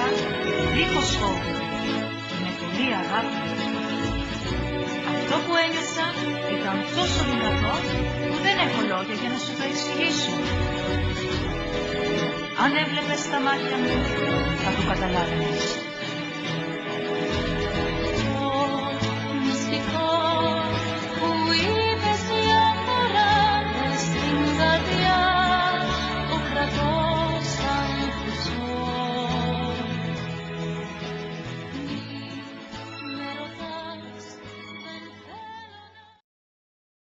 δίχως φόβο και με πολλή αγάπη. Αυτό που ένιωσα ήταν τόσο δυνατό που δεν έχω λόγια για να σου το εξηγήσω. Αν έβλεπες τα μάτια μου, θα το καταλάβαινες.